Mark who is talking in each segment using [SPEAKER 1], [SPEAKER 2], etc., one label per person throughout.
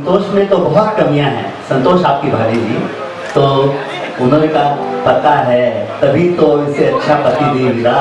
[SPEAKER 1] संतोष में तो बहुत कमियां हैं। संतोष आपकी भाभी जी, तो उन्होंने कहा पता है तभी तो इसे अच्छा पति नहीं मिला।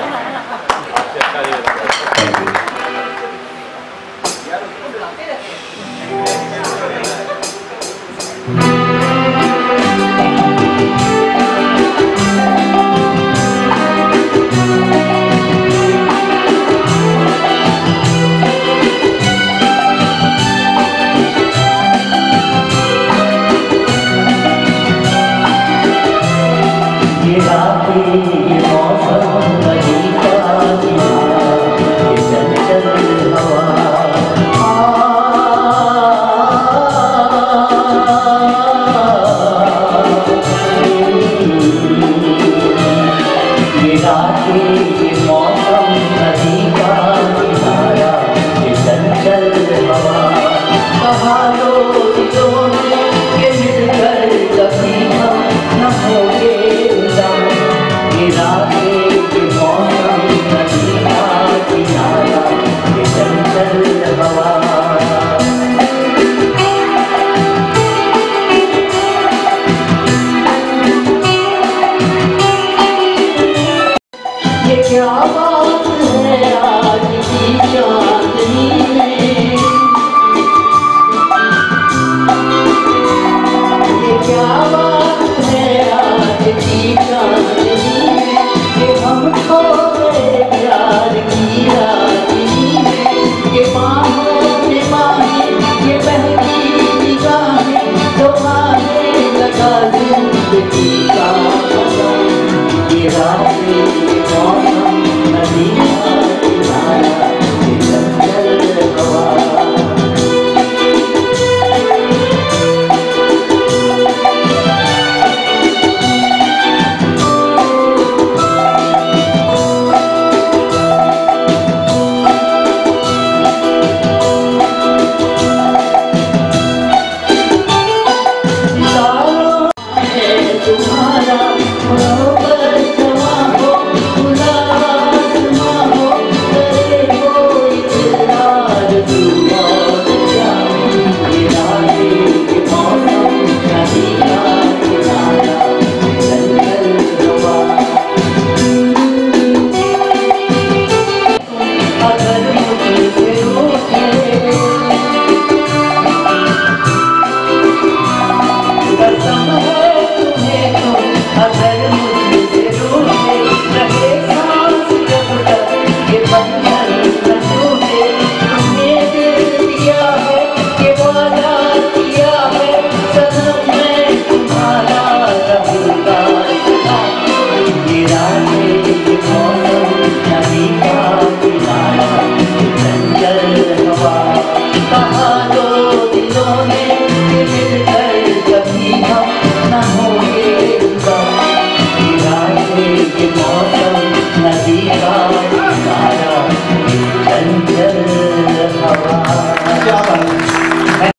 [SPEAKER 1] ये मौसम नदी का किनारा, ये चंचल हवा, ये रातें, ये मौसम नदी का किनारा, ये चंचल हवा, कहा लो दिलों में कि मिलकर कभी हम न होंगे उदास। ये रातें, ये मौसम नदी का किनारा, ये चंचल हवा। ये क्या बात है आज की चांदनी में, ये क्या बात है आज की चांदनी में, ये हम खो गए प्यार की रागनी में, ये बाहों में बाहें, ये बहती निगाहें, दोबारे लगा जिंदगी का मजा। ये रातें, ये मौसम नदी का किनारा, ये चंचल हवा। तुम्हारे